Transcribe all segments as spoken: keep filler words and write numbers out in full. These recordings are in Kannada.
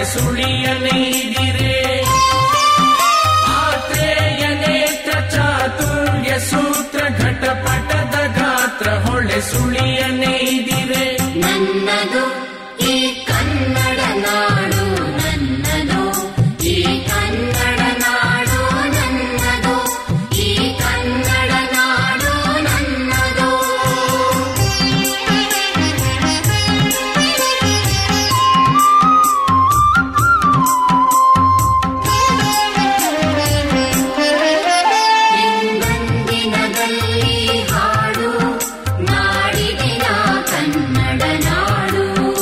ಸುಳಿಯ ನೇಯ್ದಿರೆ ಆತ್ರೇಯ ನೇತ್ರ ಚಾತುರ್ಯ ಸೂತ್ರ ಘಟಪಟದ ಗಾತ್ರ ಹೊಳೆ ಸುಳಿಯ ನೇಯ್ದಿರೆ ನನ್ನದು ಈ ಕನ್ನಡ ನಾಡು ನನ್ನದು ಈ ಕನ್ನಡ ನಾಡು ನನ್ನದು ಈ ಕನ್ನಡ ನಾಡು ನನ್ನದು ಹಿಂದಂದಿನದಲ್ಲಿ ಹಾಡು ನಾಡಿದಿನ ಕನ್ನಡ ನಾಡು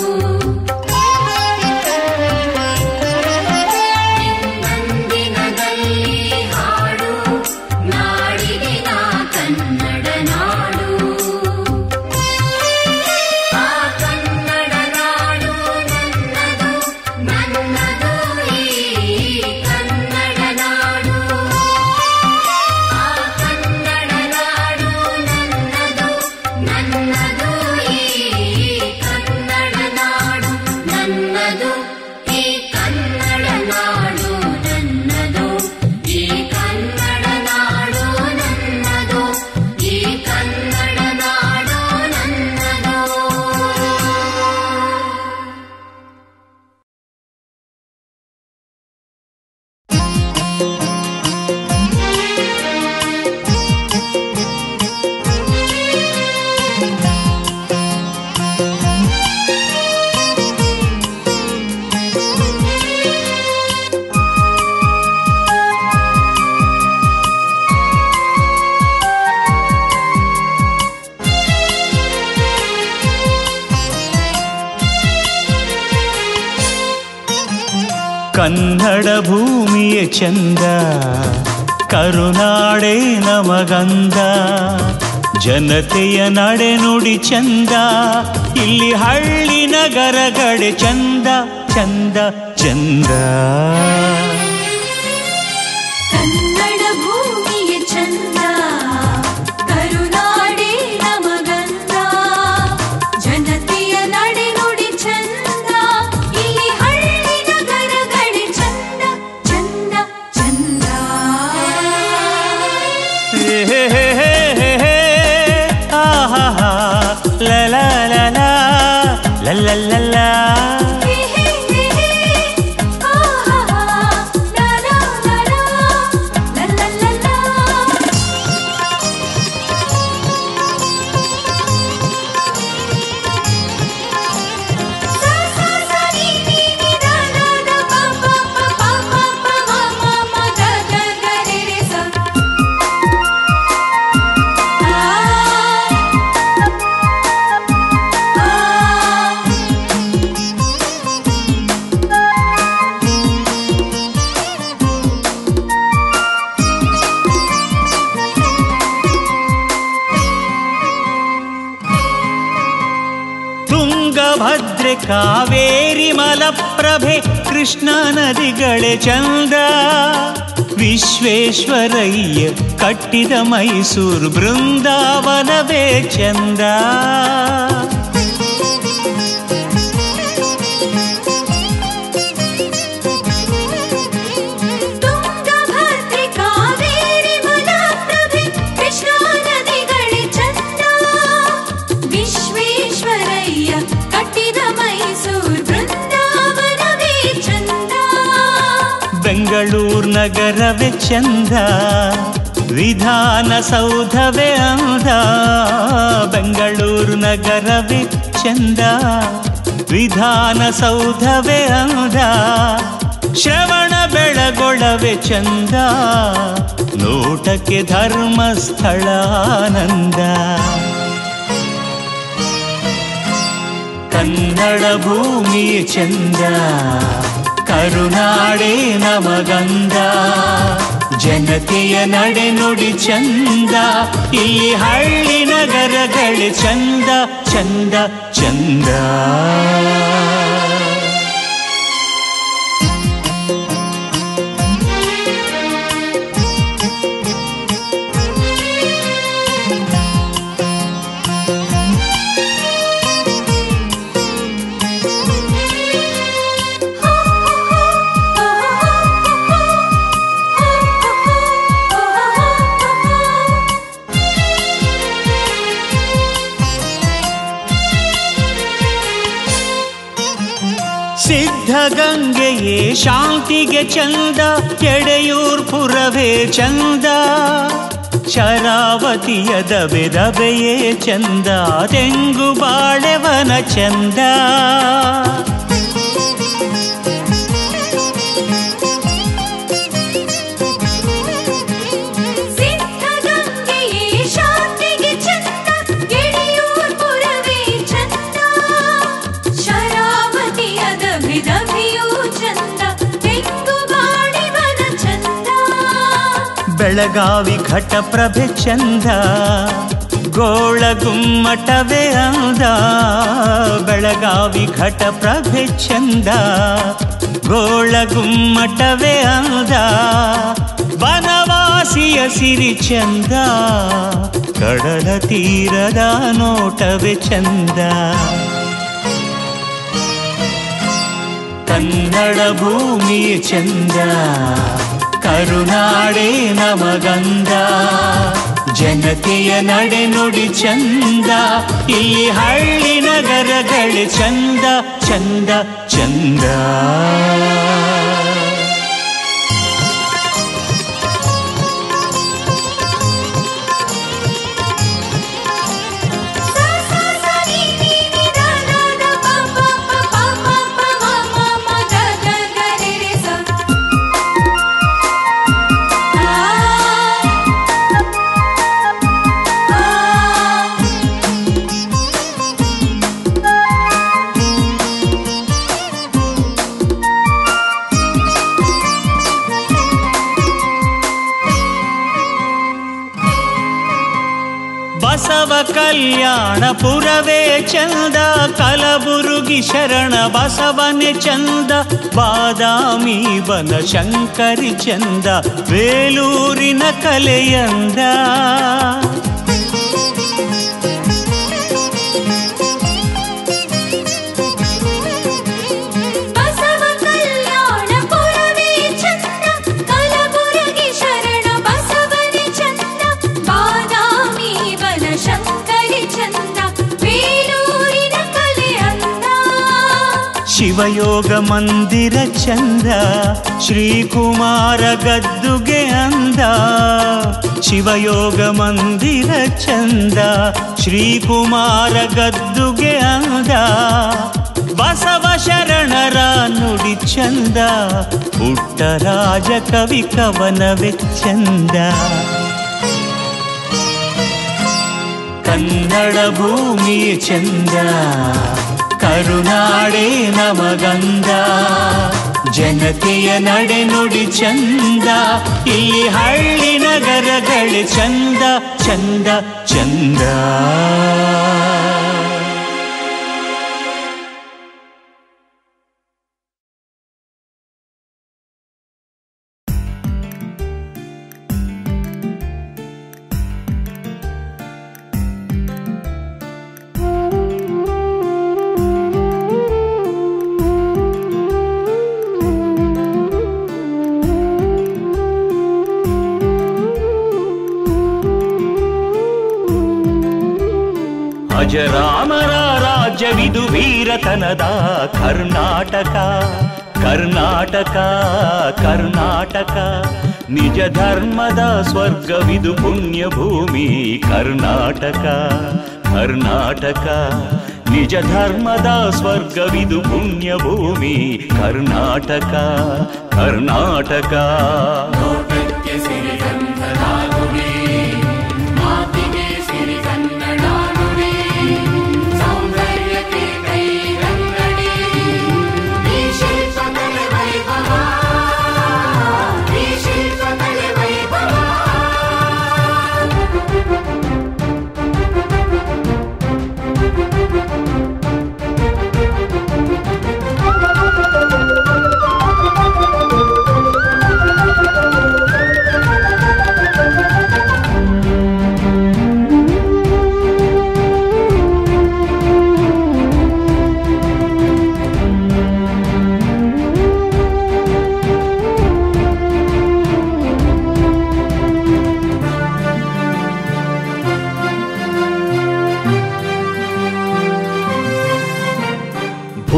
ಹಿಂದಂದಿನದಲ್ಲಿ ಹಾಡು ನಾಡಿದಿನ ಕನ್ನಡ ನಾಡು ಆ ಕನ್ನಡ ನಾಡು ನನ್ನದು ನನ್ನದು ಈ ಕನ್ನಡ ನಾಡು ಆ ಕನ್ನಡ ನಾಡು ನನ್ನದು ನನ್ನದು ಈ ಕನ್ನಡ ನಾಡು ನನ್ನದು ಈ ಕನ್ನಡ ನಾಡು ನನ್ನದು ಈ ಕನ್ನಡ ನಾಡು ನನ್ನದು ಈ ಕನ್ನಡ ನಾಡು ನನ್ನದು ಕನ್ನಡ ಭೂಮಿಯ ಚಂದ ಕರುನಾಡೆ ನಮಗಂದ ಜನತೆಯ ನಡೆ ನುಡಿ ಚಂದ ಇಲ್ಲಿ ಹಳ್ಳಿ ನಗರಗಡೆ ಚಂದ ಚಂದ ಚಂದ ಕನ್ನಡ ಭೂಮಿಯ ಚಂದ ಕರುನಾಡೆ ನಮಗಂದ ಜನತೆಯ ನಡೆ ನುಡಿ ಚಂದ ಇಲ್ಲಿ ಹಳ್ಳಿ ನಗರಗಡೆ ಚಂದ ಚಂದ ಚಂದ ಹೇ ಹೇ ಹೇ ಹೇ ಹೇ ಹೇ ಆಹಾ ಹಾ ಲ ಲ ಲ ಲ ಲ ಲ ಲ ಲ ಹೇ ಹೇ ಹೇ ಹೇ ಆಹಾ ಲಾ ಲಾ ಲಾ ಲಾ ಲಾ ಲಾ ಲಾ ಲಾ ಸಾ ಸಾ ಸಾ ನಿ ನಿ ನಿ ದ ದ ದ ಪ ಪ ಪ ಪ ಪ ಪ ಮ ಮ ಮ ಗ ಗ ಗ ರೆ ರೆ ಸ ಆ ಆ ತುಂಗಭದ್ರೆ ಕಾವೇರಿ ಮಲಪ್ರಭೆ ಕೃಷ್ಣ ನದಿಗಳೇ ಚಂದ ವಿಶ್ವೇಶ್ವರಯ್ಯ ಕಟ್ಟಿದ ಮೈಸೂರು ಬೃಂದಾವನವೇ ಚಂದ ತುಂಗಭದ್ರೆ ಕಾವೇರಿ ಮಲಪ್ರಭೆ ಕೃಷ್ಣ ನದಿಗಳೇ ಚಂದ ವಿಶ್ವೇಶ್ವರಯ್ಯ ಕಟ್ಟಿದ ಮೈಸೂರು ಬೃಂದಾವನವೇ ಚಂದ ಬೆಂಗಳೂರು ನಗರವೇ ಚಂದ ವಿಧಾನಸೌಧವೇ ಅಂದ ಬೆಂಗಳೂರು ನಗರವೇ ಚಂದ ವಿಧಾನಸೌಧವೇ ಅಂದ ಶ್ರವಣ ಬೆಳಗೊಳವೇ ಚಂದ ನೋಟಕ್ಕೆ ಧರ್ಮಸ್ಥಳ ಆನಂದ ಕನ್ನಡ ಭೂಮಿಯ ಚಂದ ಕರುನಾಡೆ ನಮಗಂದ ಜನತೆಯ ನಡೆ ನುಡಿ ಚಂದ ಇಲ್ಲಿ ಹಳ್ಳಿ ನಗರಗಳೇ ಚಂದ ಚಂದ ಚಂದ ಸಿದ್ಧಗಂಗೆಯೇ ಶಾಂತಿಗೆ ಚಂದ, ಎಡೆಯೂರ್ ಪುರವೇ ಚಂದ, ಶರಾವತಿಯ ದಬೆ ದಬೆಯೇ ಚಂದ, ತೆಂಗು ಬಾಳೆವನ ಚಂದ. ಬೆಳಗಾವಿ ಘಟಪ್ರಭೆ ಚಂದ, ಗೋಳಗುಮ್ಮಟವೇ ಅಂದ, ಬೆಳಗಾವಿ ಘಟಪ್ರಭೆ ಚಂದ, ಗೋಳಗುಮ್ಮಟವೇ ಅಂದ, ಬನವಾಸಿಯ ಸಿರಿ ಚಂದ, ಕಡಲ ತೀರದ ನೋಟವೇ ಚಂದ. ಕನ್ನಡ ಭೂಮಿಯ ಚಂದ, ಕರುನಾಡೇ ನಮಗಂದ, ಜನತೆಯ ನಡೆ ನುಡಿ ಚಂದ, ಇಲ್ಲಿ ಹಳ್ಳಿ ನಗರಗಳೇ ಚಂದ ಚಂದ ಚಂದ. ಬಸವ ಕಲ್ಯಾಣಪುರವೇ ಚಂದ, ಕಲಬುರುಗಿ ಶರಣ ಬಸವನೆ ಚಂದ, ಬಾದಾಮಿ ಬನಶಂಕರಿ ಚಂದ, ಬೇಲೂರಿನ ಕಲೆಯಂದ. ಶಿವಯೋಗ ಮಂದಿರ ಚಂದ, ಶ್ರೀಕುಮಾರ ಗದ್ದುಗೆ ಅಂದ, ಶಿವಯೋಗ ಮಂದಿರ ಚಂದ, ಶ್ರೀಕುಮಾರ ಗದ್ದುಗೆ ಅಂದ, ಬಸವ ಶರಣರ ನುಡಿ ಚಂದ, ಪುಟ್ಟರಾಜ ಕವಿ ಕವನವೇ ಚಂದ. ಕನ್ನಡ ಭೂಮಿಯ ಚಂದ, ಕರುನಾಡೇ ನಮಗಂದ, ಜನತೆಯ ನಡೆ ನುಡಿ ಚಂದ, ಇಲ್ಲಿ ಹಳ್ಳಿ ನಗರಗಳೇ ಚಂದ ಚಂದ ಚಂದ. ಅಜರಾಮರ ರಾಜ್ಯವಿದು ವೀರತನದ ಕರ್ನಾಟಕ, ಕರ್ನಾಟಕ ಕರ್ನಾಟಕ, ನಿಜ ಧರ್ಮದ ಸ್ವರ್ಗವಿದು ಪುಣ್ಯ ಭೂಮಿ ಕರ್ನಾಟಕ, ಕರ್ನಾಟಕ, ನಿಜ ಧರ್ಮದ ಸ್ವರ್ಗವಿದು ಪುಣ್ಯ ಭೂಮಿ ಕರ್ನಾಟಕ, ಕರ್ನಾಟಕ.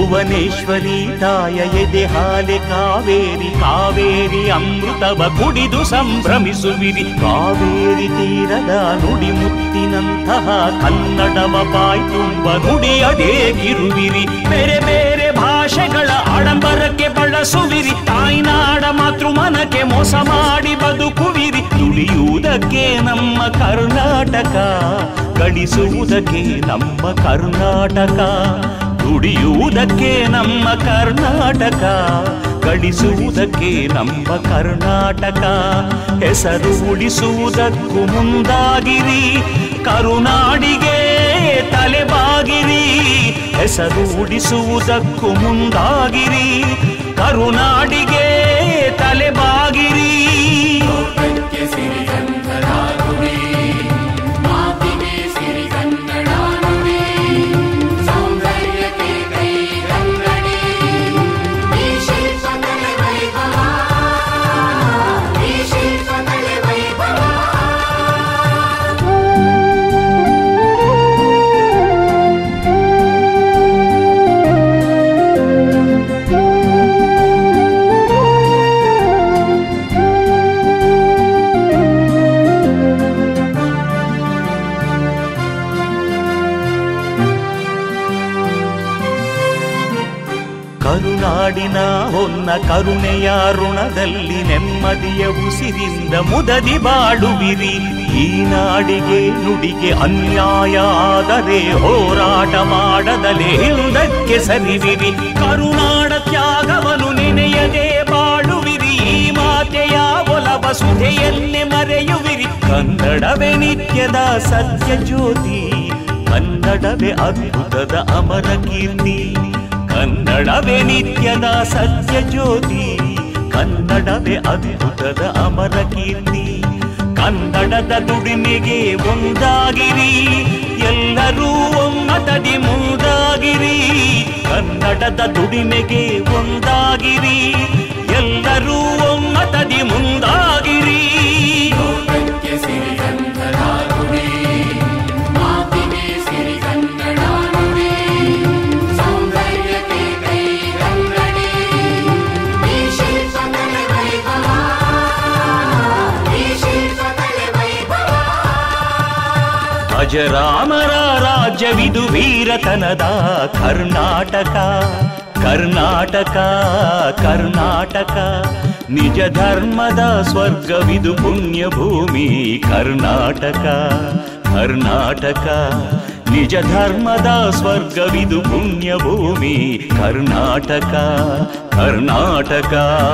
ಭುವನೇಶ್ವರಿ ತಾಯ ಎದೆ ಹಾಲೆ ಕಾವೇರಿ ಕಾವೇರಿ ಅಮೃತವ ಕುಡಿದು ಸಂಭ್ರಮಿಸುವಿರಿ. ಕಾವೇರಿ ತೀರದ ನುಡಿ ಮುತ್ತಿನಂತಹ ಕನ್ನಡವ ಬಾಯ್ ತುಂಬ ನುಡಿಯದೇಗಿರುವಿರಿ. ಬೇರೆ ಬೇರೆ ಭಾಷೆಗಳ ಆಡಂಬರಕ್ಕೆ ಬಳಸುವಿರಿ. ತಾಯ್ನಾಡ ಮಾತೃ ಮನಕ್ಕೆ ಮೋಸ ಮಾಡಿ ಬದುಕುವಿರಿ. ದುಡಿಯುವುದಕ್ಕೆ ನಮ್ಮ ಕರ್ನಾಟಕ, ಗಳಿಸುವುದಕ್ಕೆ ನಮ್ಮ ಕರ್ನಾಟಕ. ದುಡಿಯುವುದಕ್ಕೆ ನಮ್ಮ ಕರ್ನಾಟಕ, ಗಳಿಸುವುದಕ್ಕೆ ನಮ್ಮ ಕರ್ನಾಟಕ. ಹೆಸರು ಉಳಿಸುವುದಕ್ಕೂ ಮುಂದಾಗಿರಿ, ಕರುನಾಡಿಗೆ ತಲೆಬಾಗಿರಿ. ಹೆಸರು ಉಳಿಸುವುದಕ್ಕೂ ಮುಂದಾಗಿರಿ, ಕರುನಾಡಿಗೆ ತಲೆಬಾಗಿರಿ. ಕರುನಾಡಿನ ಹೊನ್ನ ಕರುಣೆಯ ಋಣದಲ್ಲಿ ನೆಮ್ಮದಿಯ ಉಸಿರಿಂದ ಮುದದಿ ಬಾಳುವಿರಿ. ಈ ನಾಡಿಗೆ ನುಡಿಗೆ ಅನ್ಯಾಯ ಆದರೆ ಹೋರಾಟ ಮಾಡದಲೇ ಹಿಂದಕ್ಕೆ ಸರಿವಿರಿ. ಕರುನಾಡ ತ್ಯಾಗವನ್ನು ನೆನೆಯದೆ ಬಾಳುವಿರಿ. ಈ ಮಾತೆಯ ಒಲವ ಸುಧೆಯನ್ನೇ ಮರೆಯುವಿರಿ. ಕನ್ನಡವೇ ನಿತ್ಯದ ಸತ್ಯ ಜ್ಯೋತಿ, ಕನ್ನಡವೇ ಅದ್ಭುತದ ಅಮರ ಕೀರ್ತಿ. ಕನ್ನಡವೇ ನಿತ್ಯದ ಸತ್ಯ ಜ್ಯೋತಿ, ಕನ್ನಡವೇ ಅದ್ಭುತದ ಅಮರ ಕೀರ್ತಿ. ಕನ್ನಡದ ದುಡಿಮೆಗೆ ಒಂದಾಗಿರಿ, ಎಲ್ಲರೂ ಒಮ್ಮತದಿ ಮುಂದಾಗಿರಿ. ಕನ್ನಡದ ದುಡಿಮೆಗೆ ಒಂದಾಗಿರಿ, ಎಲ್ಲರೂ ಒಮ್ಮತದಿ ಮುಂದಾಗಿರಿ. ಅಜರಾಮರ ರಾಜ್ಯವಿದು ವೀರತನದ ಕರ್ನಾಟಕ, ಕರ್ನಾಟಕ, ಕರ್ನಾಟಕ. ನಿಜ ಧರ್ಮದ ಸ್ವರ್ಗವಿದು ಪುಣ್ಯ ಭೂಮಿ ಕರ್ನಾಟಕ, ಕರ್ನಾಟಕ. ನಿಜ ಧರ್ಮದ ಸ್ವರ್ಗವಿದು ಪುಣ್ಯ ಭೂಮಿ ಕರ್ನಾಟಕ, ಕರ್ನಾಟಕ.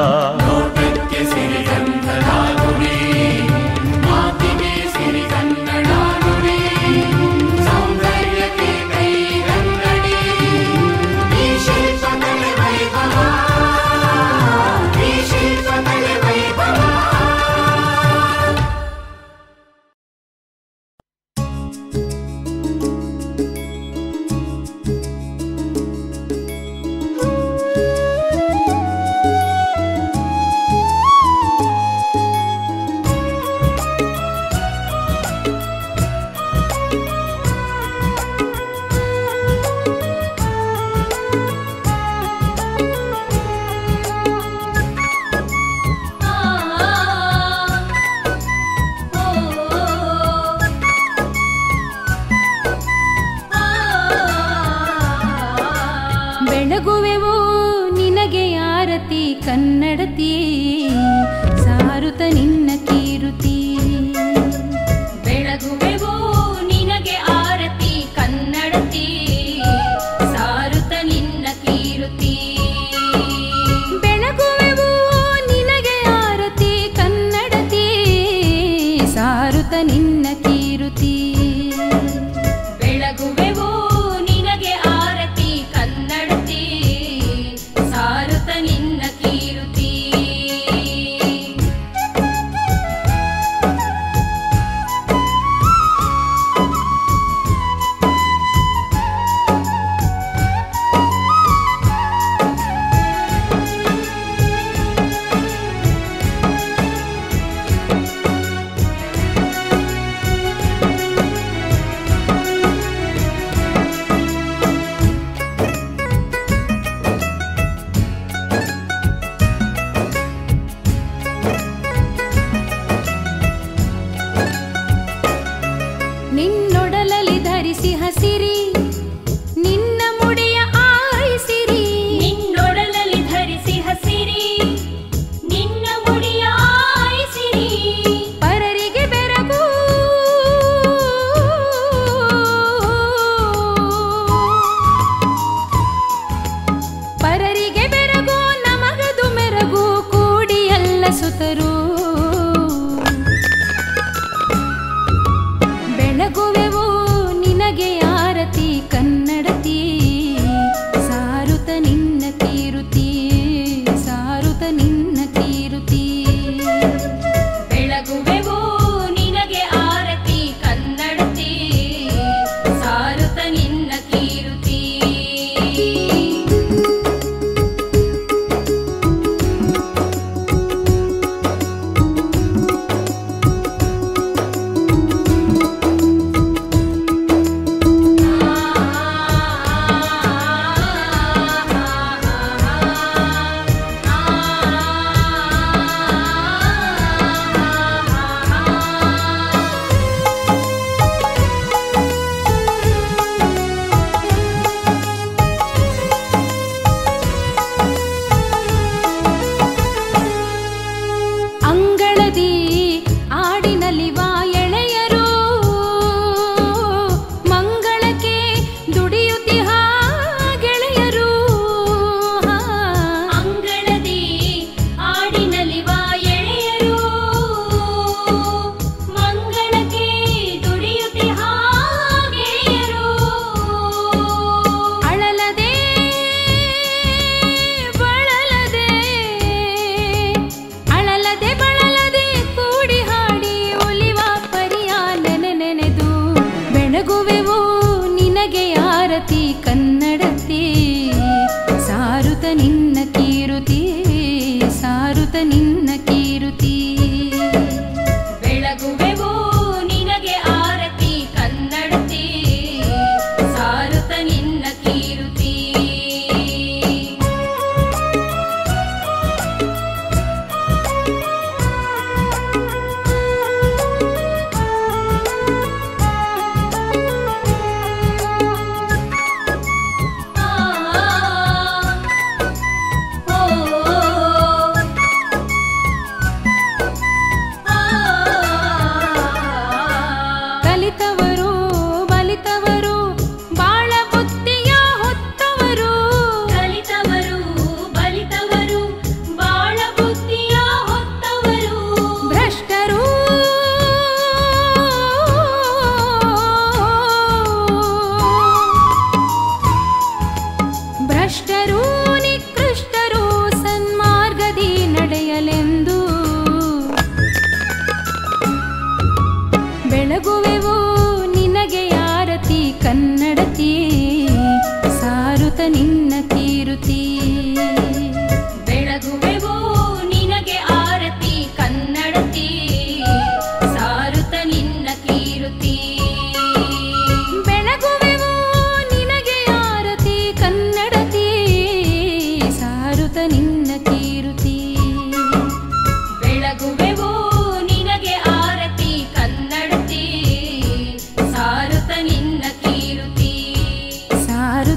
ಬೆಳಗುವೆವೋ ನಿನಗೆ ಆರತಿ ಕನ್ನಡತಿ, ಸಾರುತ ನಿನ್ನ ಕೀರುತಿ. ಬೆಳಗುವೆವೋ ನಿನಗೆ ಆರತಿ ಕನ್ನಡತಿ, ಸಾರುತ ನಿನ್ನ ಕೀರುತಿ. ಬೆಳಗುವೆವೋ ನಿನಗೆ ಆರತಿ ಕನ್ನಡತಿ, ಸಾರುತ ನಿನ್ನ ಕೀರುತಿ. ಬೆಳಗುವೆವೋ ನಿನಗೆ ಆರತಿ ಕನ್ನಡತಿ,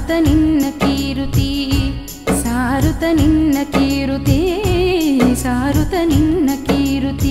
ಸಾರುತ ನಿನ್ನ ಕೀರುತಿ ಸಾರುತ ನಿನ್ನ ಕೀರುತಿ ಸಾರುತ ನಿನ್ನ ಕೀರುತಿ.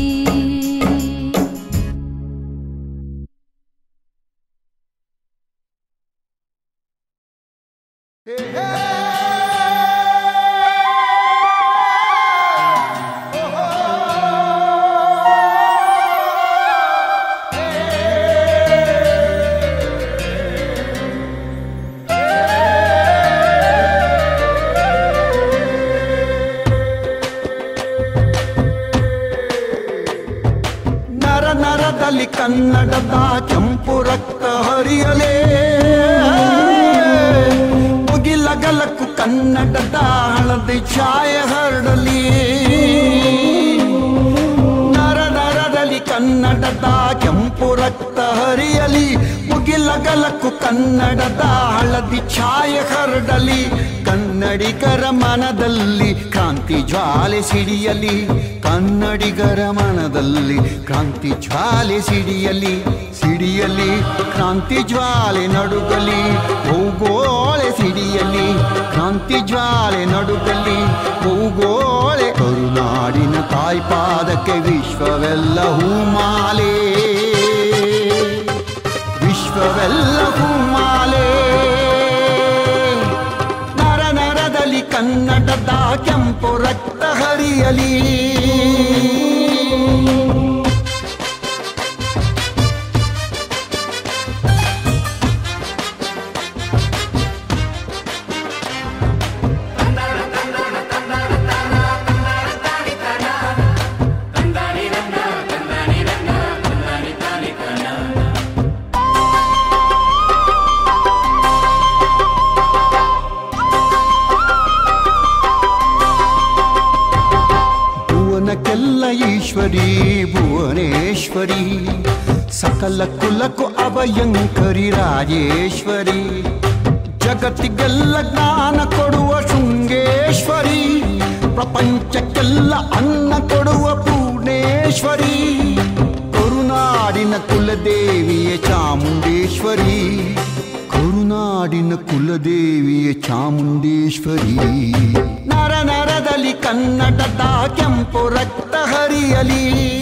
ಕನ್ನಡದ ಕೆಂಪು ರಕ್ತ ಹರಿಯಲೇ ಮುಗಿಲಗಲಕ್ಕೂ ಕನ್ನಡದ ಹಳದಿ ಛಾಯೆ ಹರಡಲಿ. ನರ ನರದಲ್ಲಿ ಕನ್ನಡದ ಕೆಂಪು ರಕ್ತ ಹರಿಯಲಿ ಮುಗಿಲಗಲಕ್ಕೂ ಕನ್ನಡದ ಹಳದಿ ಛಾಯೆ ಹರಡಲಿ. ಕನ್ನಡಿಗರ ಮನದಲ್ಲಿ ಕ್ರಾಂತಿ ಜ್ವಾಲೆ ಸಿಡಿಯಲಿ ಕನ್ನಡಿಗರ ಮನದಲ್ಲಿ ಕ್ರಾಂತಿ ಜ್ವಾಲೆ ಸಿಡಿಯಲಿ ಸಿಡಿಯಲಿ ಕ್ರಾಂತಿ ಜ್ವಾಲೆ ನಡುಗಲಿ ಭೂಗೋಳೆ ಸಿಡಿಯಲಿ ಕ್ರಾಂತಿ ಜ್ವಾಲೆ ನಡುಗಲಿ ಭೂಗೋಳೆ. ಕರುನಾಡಿನ ತಾಯ್ಪಾದಕ್ಕೆ ವಿಶ್ವವೆಲ್ಲ ಹೂಮಾಲೆ ವಿಶ್ವವೆಲ್ಲ ಹೂಮಾಲೆ. ನರ ನರದಲ್ಲಿ ಕನ್ನಡದ ಕೆಂಪು ರಕ್ತ ಹರಿಯಲಿ. ಈಶ್ವರಿ ಭುವನೇಶ್ವರಿ ಸಕಲ ಕುಲಕ್ಕೂ ಅಭಯಂಕರಿ ರಾಜೇಶ್ವರಿ ಜಗತ್ತಿಗೆಲ್ಲ ಜ್ಞಾನ ಕೊಡುವ ಶೃಂಗೇಶ್ವರಿ ಪ್ರಪಂಚಕ್ಕೆಲ್ಲ ಅನ್ನ ಕೊಡುವ ಪೂರ್ಣೇಶ್ವರಿ ಕರುನಾಡಿನ ಕುಲದೇವಿಯ ಚಾಮುಂಡೇಶ್ವರಿ ಕರುನಾಡಿನ ಕುಲದೇವಿಯ ಚಾಮುಂಡೇಶ್ವರಿ. ನರ ನರದಲ್ಲಿ ಕನ್ನಡದ ಕೆಂಪು ರಕ್ತ ಹರಿಯಲಿ.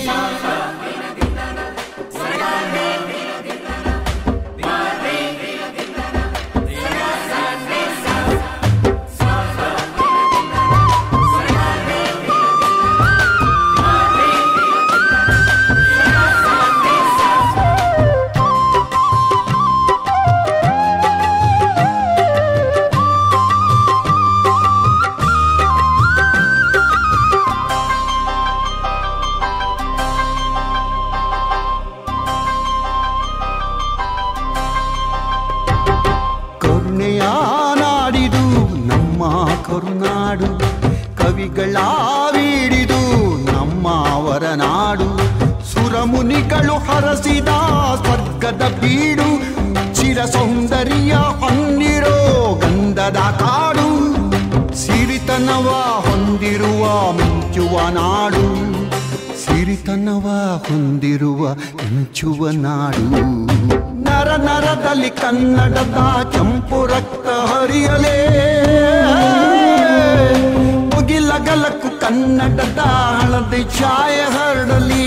ನಾಡಿದು ನಮ್ಮ ಕರುನಾಡು ಕವಿಗಳಾವಿಡಿದು ನಮ್ಮ ವರನಾಡು ಸುರಮುನಿಗಳು ಹರಸಿದ ಸ್ವರ್ಗದ ಬೀಡು ಚಿರ ಸೌಂದರ್ಯ ಹೊಂದಿರೋ ಗಂಧದ ಕಾಡು ಸಿರಿತನವ ಹೊಂದಿರುವ ಮಿಂಚುವ ನಾಡು ಸಿರಿತನವ ಹೊಂದಿರುವ ಮಿಂಚುವ ನಾಡು. ನರ ನರದಲ್ಲಿ ಕನ್ನಡದ ಕೆಂಪು ರಕ್ತ ಹರಿಯಲೇ ಮುಗಿಲಗಲಕ್ಕೂ ಕನ್ನಡದ ಹಳದಿ ಛಾಯೆ ಹರಡಲಿ.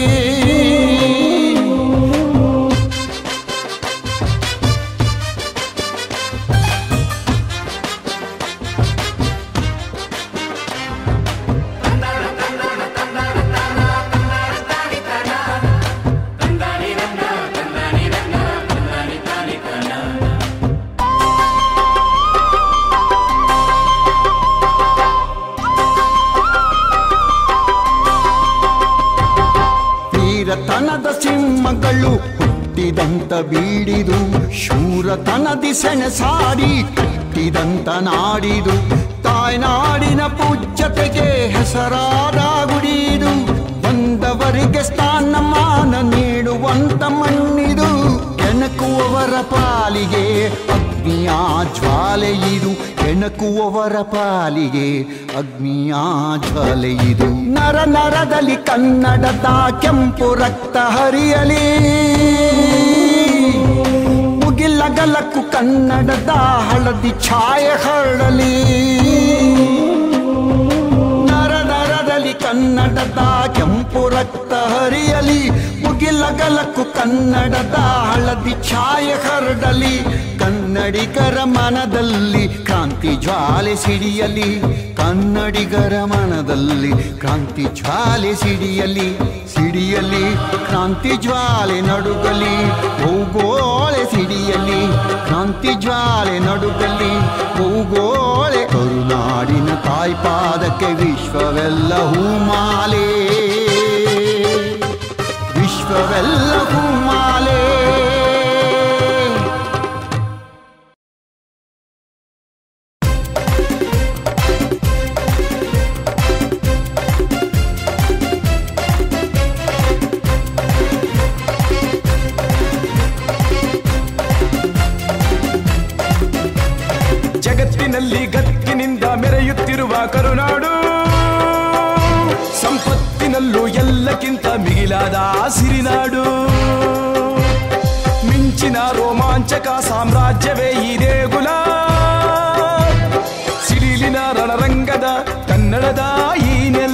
ತನದ ಸಿಂಹಗಳು ಹುಟ್ಟಿದಂತ ಬೀಡಿದು ಶೂರತನದಿ ಸೆಣಸಾಡಿ ಕಟ್ಟಿದಂತ ನಾಡಿದು ತಾಯ್ನಾಡಿನ ಪೂಜ್ಯತೆಗೆ ಹೆಸರಾದ ಗುಡಿದು ಬಂದವರಿಗೆ ಸ್ಥಾನಮಾನ ನೀಡುವಂತ ಮಣ್ಣಿದು ಕೆಣಕುವವರ ಪಾಲಿಗೆ ಅಗ್ನಿಯ ಜ್ವಾಲೆ ಇದು ಕೆಣಕುವವರ ಪಾಲಿಗೆ ಅಗ್ನಿಯ ಜ್ವಾಲೆ ಇದು. ನರ ನರದಲ್ಲಿ ಕನ್ನಡದ ಕೆಂಪು ರಕ್ತ ಹರಿಯಲಿ ಮುಗಿಲಗಲಕ್ಕೂ ಕನ್ನಡದ ಹಳದಿ ಛಾಯೆ ಹರಡಲಿ, ನರ ನರದಲ್ಲಿ ಕನ್ನಡದ ಕೆಂಪು ರಕ್ತ ಹರಿಯಲಿ. ಮುಗಿಲಗಲಕ್ಕೂ ಕನ್ನಡದ ಹಳದಿ ಛಾಯೆ ಹರಡಲಿ, ಕನ್ನಡಿಗರ ಮನದಲ್ಲಿ ಕ್ರಾಂತಿ ಜ್ವಾಲೆ ಸಿಡಿಯಲಿ. ಕನ್ನಡಿಗರ ಮನದಲ್ಲಿ ಕ್ರಾಂತಿ ಜ್ವಾಲೆ ಸಿಡಿಯಲಿ, ಸಿಡಿಯಲಿ ಕ್ರಾಂತಿ ಜ್ವಾಲೆ ನಡುಗಲಿ. ಭೂಗೋಳೆ ಸಿಡಿಯಲಿ ಕ್ರಾಂತಿ ಜ್ವಾಲೆ ನಡುಗಲಿ, ಭೂಗೋಳೆ. ಕರುನಾಡಿನ ತಾಯ್ಪಾದಕ್ಕೆ ವಿಶ್ವವೆಲ್ಲ ಹೂಮಾಲೆ, ವಿಶ್ವವೆಲ್ಲ ಹೂಮಾಲೆ. ಜಗತ್ತಿನಲ್ಲಿ ಗತ್ತಿನಿಂದ ಮೆರೆಯುತ್ತಿರುವ ಕರುನಾಡು, ಸಂಪತ್ತಿನಲ್ಲೂ ಎಲ್ಲಕ್ಕಿಂತ ಮಿಗಿಲಾದ ಸಿರಿನಾಡು. ಮಿಂಚಿನ ರೋಮಾಂಚಕ ಸಾಮ್ರಾಜ್ಯವೇ ಈ ದೇಗುಲ, ಸಿಡಿಲಿನ ರಣರಂಗದ ಕನ್ನಡದ ಈ ನೆಲ.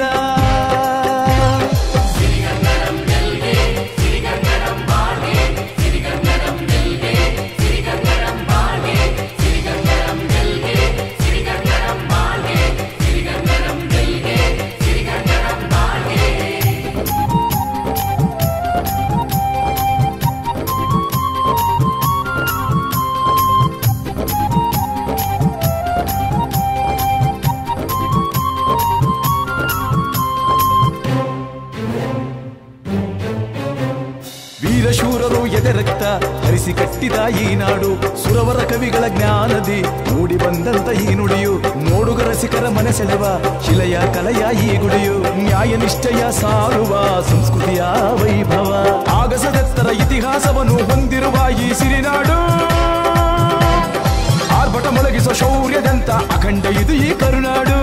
ವೀರಶೂರರು ಎದೆ ರಕ್ತ ಹರಿಸಿ ಕಟ್ಟಿದ ಈ ನಾಡು, ಸುರವರ ಕವಿಗಳ ಜ್ಞಾನದಿ ಮೂಡಿ ಬಂದಂತ ಈ ನುಡಿಯು. ನೋಡುಗ ರಸಿಕರ ಮನೆ ಸೆಳೆವ ಶಿಲೆಯ ಕಲೆಯ ಈ ಗುಡಿಯು, ನ್ಯಾಯ ನಿಷ್ಠೆಯ ಸಾರುವ ಸಂಸ್ಕೃತಿಯ ವೈಭವ. ಆಗಸದೆತ್ತರ ಇತಿಹಾಸವನ್ನು ಹೊಂದಿರುವ ಈ ಸಿರಿನಾಡು, ಆರ್ಭಟ ಮೊಳಗಿಸುವ ಶೌರ್ಯದಂತ ಅಖಂಡ ಇದು ಈ ಕರುನಾಡು.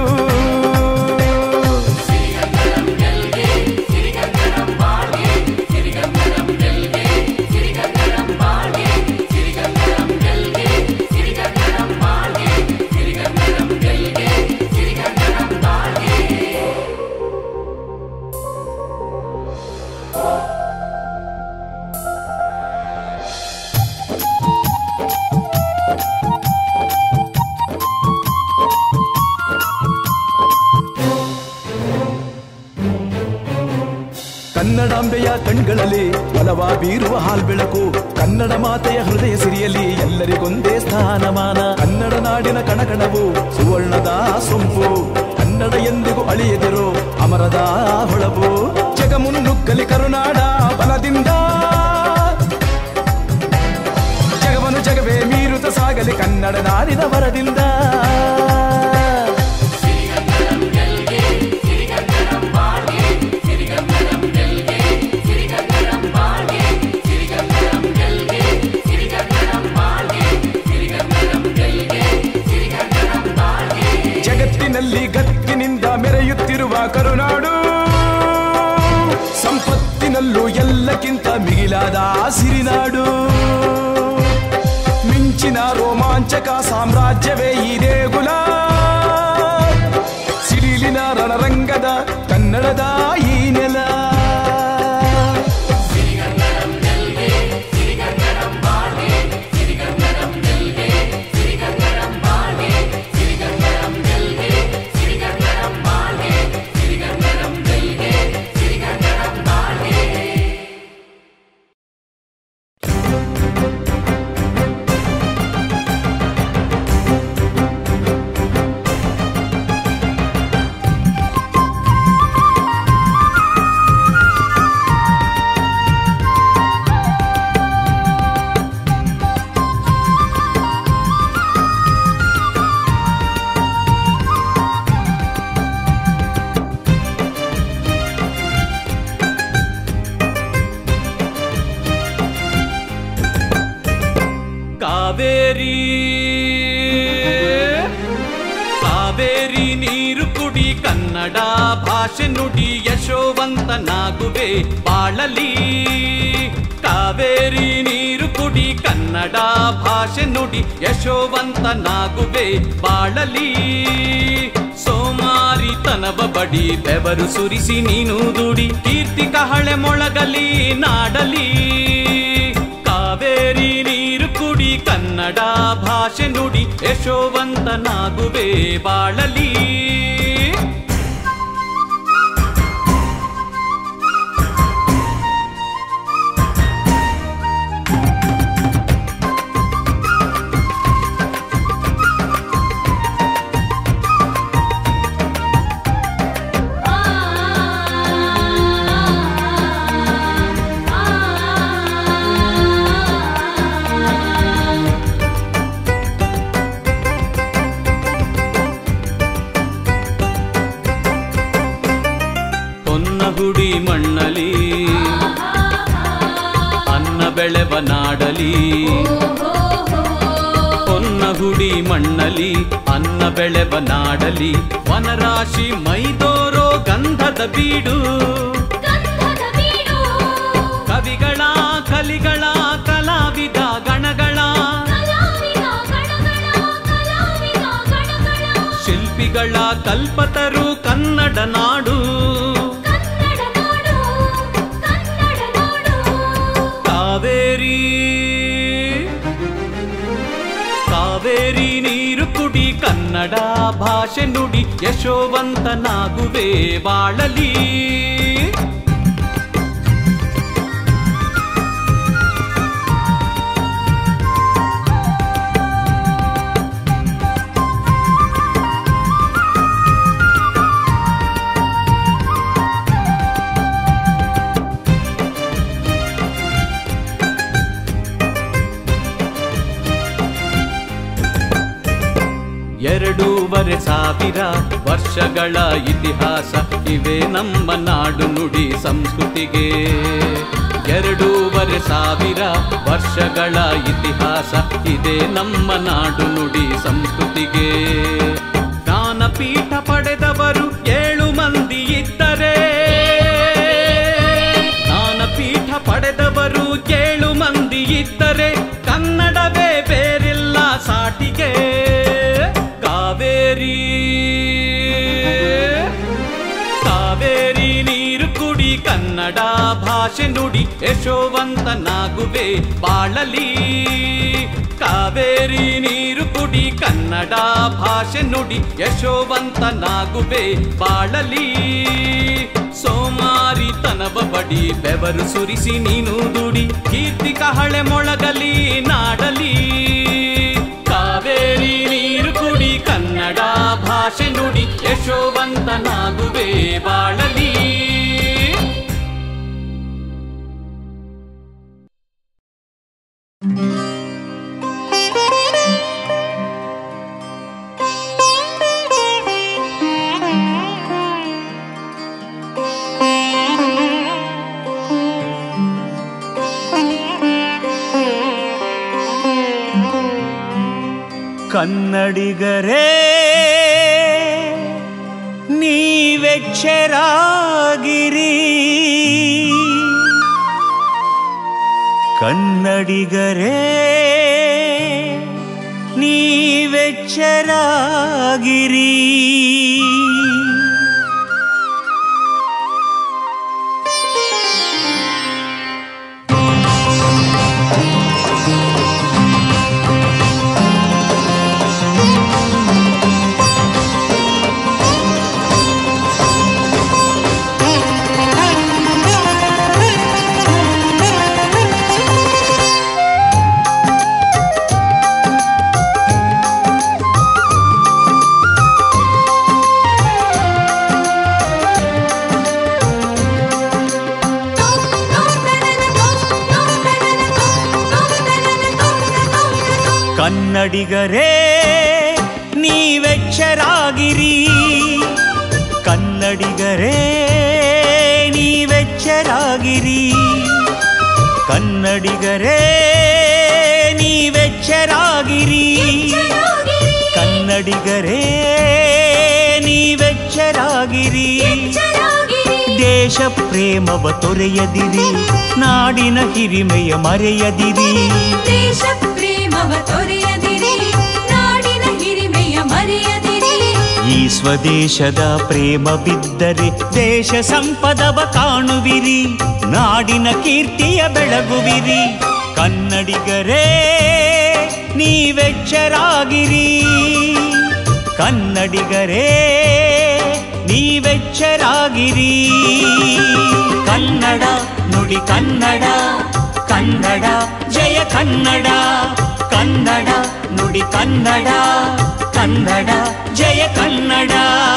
ಕನ್ನಡಾಂಬೆಯ ಕಣ್ಗಳಲ್ಲಿ ಒಲವ ಬೀರುವ ಹಾಲ್ ಬೆಳಕು, ಕನ್ನಡ ಮಾತೆಯ ಹೃದಯ ಸಿರಿಯಲಿ ಎಲ್ಲರಿಗೊಂದೇ ಸ್ಥಾನಮಾನ. ಕನ್ನಡ ನಾಡಿನ ಕಣಕಣವು ಸುವರ್ಣದ ಸೊಂಪು, ಕನ್ನಡ ಎಂದಿಗೂ ಅಳಿಯದಿರೋ ಅಮರದ ಹೊಳಪು. ಜಗ ಮುನ್ನುಗ್ಗಲಿ ಕರುನಾಡ ಬಲದಿಂದ, ಜಗವನ್ನು ಜಗವೇ ಮೀರುತ್ತ ಸಾಗಲಿ ಕನ್ನಡ ನಾಡಿನ ವರದಿಂದ. ಜಗತ್ತಿನಲ್ಲಿ ಗತ್ತಿನಿಂದ ಮೆರೆಯುತ್ತಿರುವ ಕರುನಾಡು, ಸಂಪತ್ತಿನಲ್ಲೂ ಎಲ್ಲಕ್ಕಿಂತ ಮಿಗಿಲಾದ ಸಿರಿನಾಡು. ಮಿಂಚಿನ ರೋಮಾಂಚಕ ಸಾಮ್ರಾಜ್ಯವೇ ಈ ದೇಗುಲ, ಸಿಡಿಲಿನ ರಣರಂಗದ ಕನ್ನಡದ ಈ ನೆಲ. ಕಾವೇರಿ ಕಾವೇರಿ ನೀರು ಕುಡಿ, ಕನ್ನಡ ಭಾಷೆ ನುಡಿ ಯಶೋವಂತನಾಗುವೆ ಬಾಳಲಿ. ಕಾವೇರಿ ನೀರು ಕುಡಿ ಕನ್ನಡ ಭಾಷೆ ನುಡಿ ಯಶೋವಂತನಾಗುವೆ ಬಾಳಲಿ ಸೋಮಾರಿತನವ ಬಡಿ ಬೆವರು ಸುರಿಸಿ ನೀನು ದುಡಿ ಕೀರ್ತಿ ಕಹಳೆ ಮೊಳಗಲಿ ನಾಡಲಿ ಕಾವೇರಿ ನೀರು ಕುಡಿ ಕನ್ನಡ ಭಾಷೆ ನುಡಿ ಯಶೋವಂತನಾಗುವೆ ಬಾಳಲಿ ಗುಡಿ ಮಣ್ಣಲಿ ಅನ್ನ ಬೆಳೆವ ನಾಡಲಿ ಹೊನ್ನಗುಡಿ ಮಣ್ಣಲಿ ಅನ್ನ ಬೆಳೆವ ನಾಡಲಿ ವನರಾಶಿ ಮೈದೋರೋ ಗಂಧದ ಬೀಡು ಕವಿಗಳ ಕಲಿಗಳ ಕಲಾವಿದ ಗಣಗಳ ಶಿಲ್ಪಿಗಳ ಕಲ್ಪತರು ಕನ್ನಡ ನಾಡು ಕಾವೇರಿ ಕಾವೇರಿ ನೀರು ಕುಡಿ ಕನ್ನಡ ಭಾಷೆ ನುಡಿ ಯಶೋವಂತನಾಗುವೆ ಬಾಳಲಿ ಎರಡೂವರೆ ಸಾವಿರ ವರ್ಷಗಳ ಇತಿಹಾಸ ಇವೆ ನಮ್ಮ ನಾಡು ನುಡಿ ಸಂಸ್ಕೃತಿಗೆ ಎರಡೂವರೆ ಸಾವಿರ ವರ್ಷಗಳ ಇತಿಹಾಸ ಇದೆ ನಮ್ಮ ನಾಡು ನುಡಿ ಸಂಸ್ಕೃತಿಗೆ ಜ್ಞಾನಪೀಠ ಪಡೆದವರು ಏಳು ಮಂದಿ ಇದ್ದರೆ ಜ್ಞಾನಪೀಠ ಪಡೆದವರು ಏಳು ಮಂದಿ ಇದ್ದರೆ ಕನ್ನಡವೇ ಬೇರಿಲ್ಲ ಸಾಟಿಗೆ ಕಾವೇರಿ ಕಾವೇರಿ ನೀರು ಕುಡಿ ಕನ್ನಡ ಭಾಷೆ ನುಡಿ ಯಶೋವಂತನಾಗುವೆ ಬಾಳಲಿ ಕಾವೇರಿ ನೀರು ಕುಡಿ ಕನ್ನಡ ಭಾಷೆ ನುಡಿ ಯಶೋವಂತನಾಗುವೆ ಬಾಳಲಿ ಸೋಮಾರಿತನವ ಬಡಿ ಬೆವರು ಸುರಿಸಿ ನೀನು ದುಡಿ ಕೀರ್ತಿ ಕಹಳೆ ಮೊಳಗಲಿ ನಾಡಲಿ ಕಾವೇರಿ ನೀರು ಕುಡಿ ಕನ್ನಡ ಭಾಷೆ ನುಡಿ ಯಶೋವಂತನಾಗುವೆ ಬಾಳಲಿ ಕನ್ನಡಿಗರೇ ನೀವೆಚ್ಚರಾಗಿರಿ ಕನ್ನಡಿಗರೇ ನೀವೆಚ್ಚರಾಗಿರಿ ಕನ್ನಡಿಗರೇ ನೀವೆಚ್ಚರಾಗಿರಿ ಕನ್ನಡಿಗರೇ ನೀವೆಚ್ಚರಾಗಿರಿ ಕನ್ನಡಿಗರೇ ನೀವೆಚ್ಚರಾಗಿರಿ ಕನ್ನಡಿಗರೇ ನೀವೆಚ್ಚರಾಗಿರಿ ದೇಶ ದೇಶ ಪ್ರೇಮವ ತೊರೆಯದಿರಿ, ನಾಡಿನ ಹಿರಿಮೆಯ ಮರೆಯದಿರಿ. ದೇಶ ಪ್ರೇಮವ ತೊರೆಯದಿರಿ, ನಾಡಿನ ಹಿರಿಮೆಯ ಮರೆಯದಿರಿ. ಈ ಸ್ವದೇಶದ ಪ್ರೇಮ ಬಿದ್ದರೆ ದೇಶ ಸಂಪದವ ಕಾಣುವಿರಿ, ನಾಡಿನ ಕೀರ್ತಿಯ ಬೆಳಗುವಿರಿ. ಕನ್ನಡಿಗರೇ ನೀವೆಚ್ಚರಾಗಿರಿ, ಕನ್ನಡಿಗರೇ ನೀವೆಚ್ಚರಾಗಿರಿ. ಕನ್ನಡ ನುಡಿ ಕನ್ನಡ, ಕನ್ನಡ ಜಯ ಕನ್ನಡ. ಕನ್ನಡ ನುಡಿ ಕನ್ನಡ, ಕನ್ನಡ ಜಯ ಕನ್ನಡ.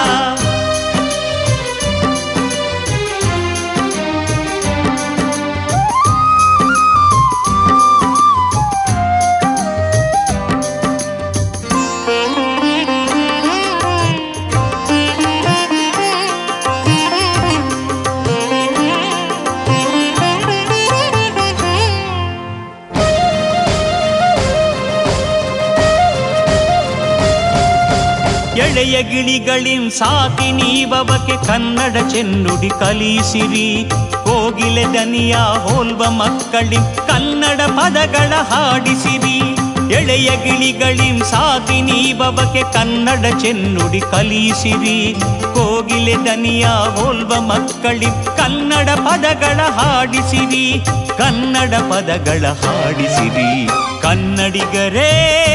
ಎಳೆಯ ಗಿಳಿಗಳಿಂ ಸಾಕಿ ನೀವವಕ್ಕೆ ಕನ್ನಡ ಚೆನ್ನುಡಿ ಕಲಿಸಿರಿ. ಕೋಗಿಲೆ ದನಿಯ ಹೋಲ್ವ ಮಕ್ಕಳಿಂ ಕನ್ನಡ ಪದಗಳ ಹಾಡಿಸಿರಿ. ಎಳೆಯ ಗಿಳಿಗಳಿಂ ಸಾಕಿ ನೀವವಕ್ಕೆ ಕನ್ನಡ ಚೆನ್ನುಡಿ ಕಲಿಸಿರಿ. ಕೋಗಿಲೆ ದನಿಯ ಹೋಲ್ವ ಮಕ್ಕಳಿಂ ಕನ್ನಡ ಪದಗಳ ಹಾಡಿಸಿರಿ, ಕನ್ನಡ ಪದಗಳ ಹಾಡಿಸಿರಿ. ಕನ್ನಡಿಗರೇ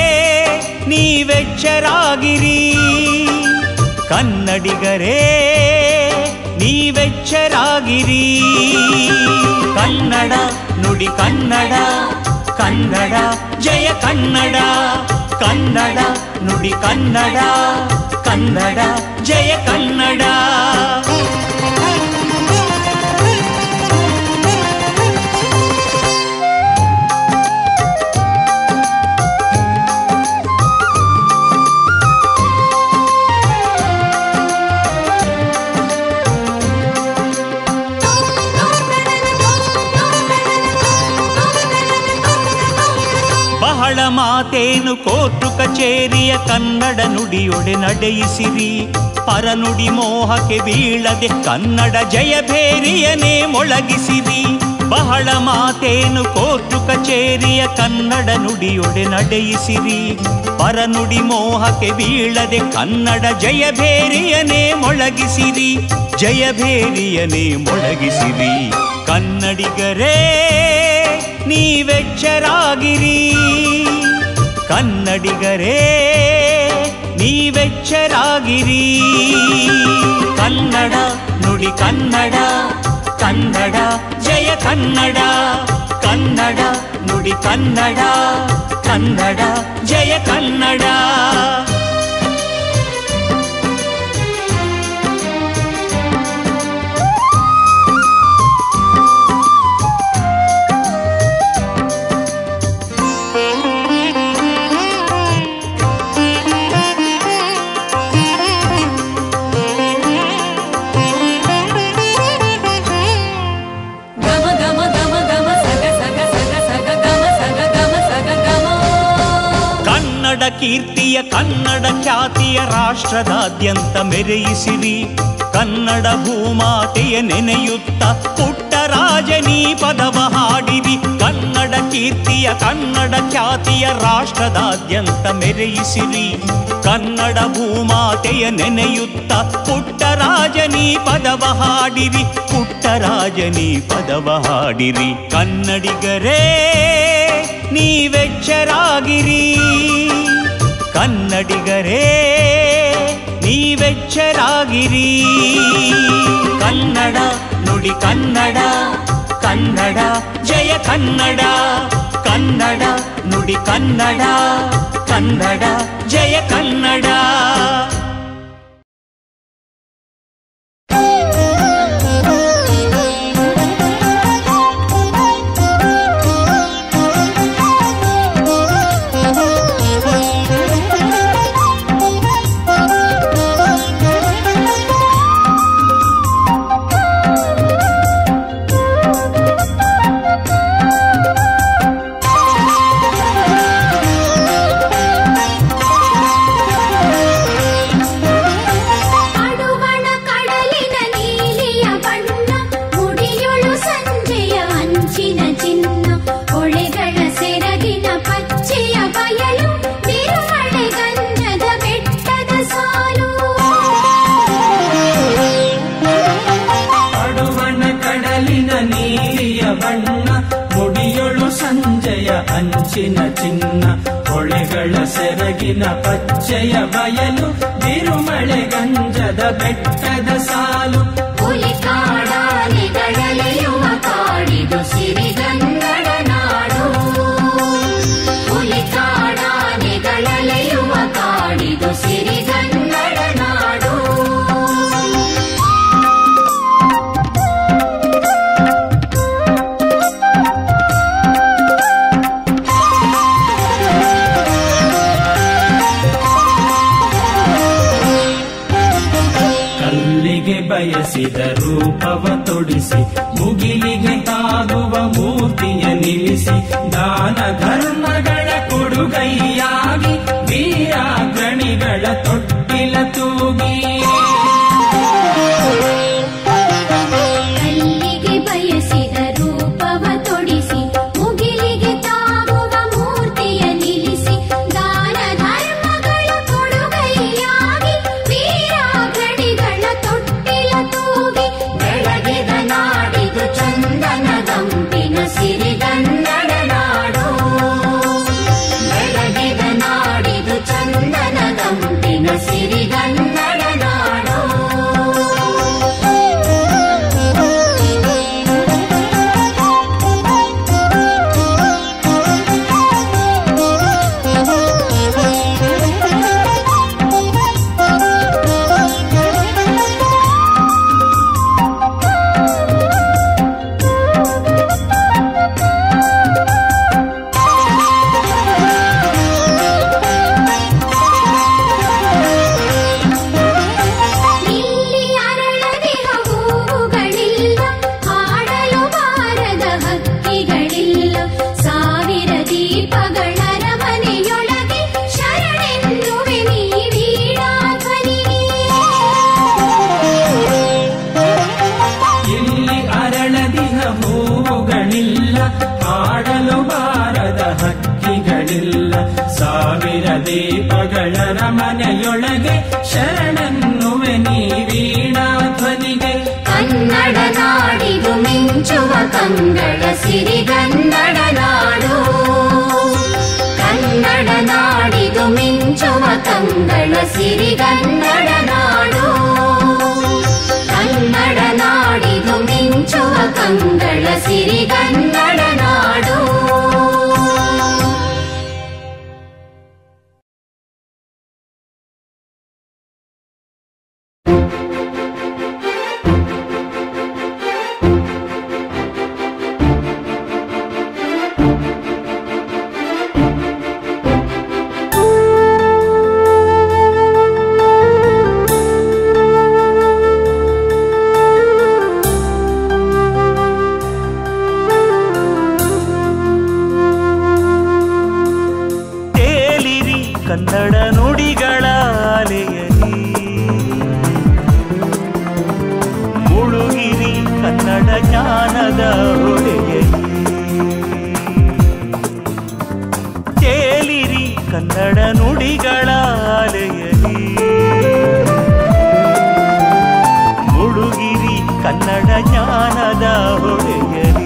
ನೀವೆಚ್ಚರಾಗಿರಿ, ಕನ್ನಡಿಗರೇ ನೀವೆಚ್ಚರಾಗಿರಿ. ಕನ್ನಡ ನುಡಿ ಕನ್ನಡ, ಕನ್ನಡ ಜಯ ಕನ್ನಡ. ಕನ್ನಡ ನುಡಿ ಕನ್ನಡ, ಕನ್ನಡ ಜಯ ಕನ್ನಡ. ಬಹಳ ಮಾತೇನು ಕೋರ್ಟು ಕಚೇರಿಯ ಕನ್ನಡ ನುಡಿಯೊಡೆ ನಡೆಯಿಸಿರಿ. ಪರನುಡಿ ಮೋಹಕ್ಕೆ ಬೀಳದೆ ಕನ್ನಡ ಜಯಭೇರಿಯನೇ ಮೊಳಗಿಸಿರಿ. ಬಹಳ ಮಾತೇನು ಕೋರ್ಟು ಕಚೇರಿಯ ಕನ್ನಡ ನುಡಿಯೊಡೆ ನಡೆಯಿಸಿರಿ. ಪರನುಡಿ ಮೋಹಕ್ಕೆ ಬೀಳದೆ ಕನ್ನಡ ಜಯಭೇರಿಯನೇ ಮೊಳಗಿಸಿರಿ, ಜಯಭೇರಿಯನೇ ಮೊಳಗಿಸಿರಿ. ಕನ್ನಡಿಗರೇ ನೀವೆಚ್ಚರಾಗಿರಿ, ಕನ್ನಡಿಗರೇ ನೀವೆಚ್ಚರಾಗಿರಿ. ಕನ್ನಡ ನುಡಿ ಕನ್ನಡ, ಕನ್ನಡ ಜಯ ಕನ್ನಡ. ಕನ್ನಡ ನುಡಿ ಕನ್ನಡ, ಕನ್ನಡ ಜಯ ಕನ್ನಡ. ಕೀರ್ತಿಯ ಕನ್ನಡ ಖ್ಯಾತಿಯ ರಾಷ್ಟ್ರದಾದ್ಯಂತ ಮೆರೆಯಿಸಿರಿ. ಕನ್ನಡ ಭೂಮಾತೆಯ ನೆನೆಯುತ್ತ ಪುಟ್ಟ ರಾಜನೀ ಪದವ ಹಾಡಿರಿ. ಕನ್ನಡ ಕೀರ್ತಿಯ ಕನ್ನಡ ಖ್ಯಾತಿಯ ರಾಷ್ಟ್ರದಾದ್ಯಂತ ಮೆರೆಯಿಸಿರಿ. ಕನ್ನಡ ಭೂಮಾತೆಯ ನೆನೆಯುತ್ತ ಪುಟ್ಟ ರಾಜನೀ ಪದವ ಹಾಡಿರಿ. ಪುಟ್ಟ ರಾಜನೀ ಪದವ ಹಾಡಿರಿ. ಕನ್ನಡಿಗರೇ ನೀವೆಚ್ಚರಾಗಿರಿ, ಕನ್ನಡಿಗರೇ ನೀವೆಚ್ಚರಾಗಿರಿ. ಕನ್ನಡ ನುಡಿ ಕನ್ನಡ, ಕನ್ನಡ ಜಯ ಕನ್ನಡ. ಕನ್ನಡ ನುಡಿ ಕನ್ನಡ, ಕನ್ನಡ ಜಯ ಕನ್ನಡ. ಕಂಚಿನ ಚಿನ್ನ ಹೊಳೆಗಳ ಸೆರಗಿನ ಪಚ್ಚೆಯ ಬಯಲು ಬಿರುಮಳೆ ಗಂಜದ ಬೆಟ್ಟದ ಸಾಲು ಹುಲಿಕಾಡಾನೆಗಳಲೆಯುವ ಕಾಡಿದು ಸಿರಿಗನ್ನಡ ನಾಡು ಹುಲಿಕಾಡಾನೆಗಳಲೆಯುವ ಕಾಡಿದು ಸಿರಿಗನ್ನಡ ನಾಡು ಬಯಸಿದ ರೂಪವ ತೊಡಿಸಿ ಮುಗಿಲಿಗೆ ತಾಗುವ ಮೂರ್ತಿಯ ನಿಲ್ಲಿಸಿ ದಾನ ಧರ್ಮಗಳ ಕೊಡುಗೈಯಾಗಿ ವೀರಾಗ್ರಣಿಗಳ ತೊಟ್ಟಿಲ ತೂಗಿ ಕಲ್ಲಿಗೆ ಬಯಸಿದ ರೂಪವ ತೊಡಿಸಿ ಮುಗಿಲಿಗೆ ತಾಗುವ ಮೂರ್ತಿಯ ನಿಲ್ಲಿಸಿ ದಾನ ಧರ್ಮಗಳ ಕೊಡುಗೈಯಾಗಿ ವೀರಾಗ್ರಣಿಗಳ ತೊಟ್ಟಿಲ ತೂಗಿ ಬೆಳಗಿದ ನಾಡಿದು ಚಂದನ ಗಂಪಿನ ಸಿರಿಗನ್ನಡ ನಾಡು ಬೆಳಗಿದ ನಾಡಿದು ಚಂದನ ಗಂಪಿನ ಸಿರಿಗನ್ನಡ ನಾಡು ಇಲ್ಲಿ ಅರಳದಿಹ ಹೂವುಗಳಿಲ್ಲ ಹಾಡಲು ಬಾರದ ಹಕ್ಕಿಗಳಿಲ್ಲ ಸಾವಿರ ದೀಪಗಳ ಮನೆಯೊಳಗೆ ಶರಣೆನ್ನುವೆ ನೀ ವೀಣಾಧ್ವನಿಗೆ ಇಲ್ಲಿ ಅರಳದಿಹ ಹೂವುಗಳಿಲ್ಲ ಹಾಡಲು ಬಾರದ ಹಕ್ಕಿಗಳಿಲ್ಲ ಸಾವಿರ ದೀಪಗಳ ಮನೆಯೊಳಗೆ ಶರಣನ್ನುವೆ ನೀ ವೀಣಾಧ್ವನಿಗೆ ಕನ್ನಡ ನಾಡಿದು ಮಿಂಚುವ ಕಂಗಳ ಸಿರಿಗನ್ನಡ ನಾಡು ಕನ್ನಡ ನಾಡಿದು ಮಿಂಚುವ ಕಂಗಳ ಸಿರಿಗನ್ನಡ ನಾಡು ಕನ್ನಡ ನಾಡಿದು ಮಿಂಚುವ ಕಂಗಳ ಸಿರಿಗನ್ನಡ ನಾಡು ತೇಲಿರಿ ಕನ್ನಡ ನುಡಿಗಳ ಅಲೆಯಲಿ ಮುಳುಗಿರಿ ಕನ್ನಡ ಜ್ಞಾನದ ಹೊಳೆಯಲಿ ತೇಲಿರಿ ಕನ್ನಡ ನುಡಿಗಳ ಅಲೆಯಲಿ ಮುಳುಗಿರಿ ಕನ್ನಡ ಜ್ಞಾನದ ಹೊಳೆಯಲಿ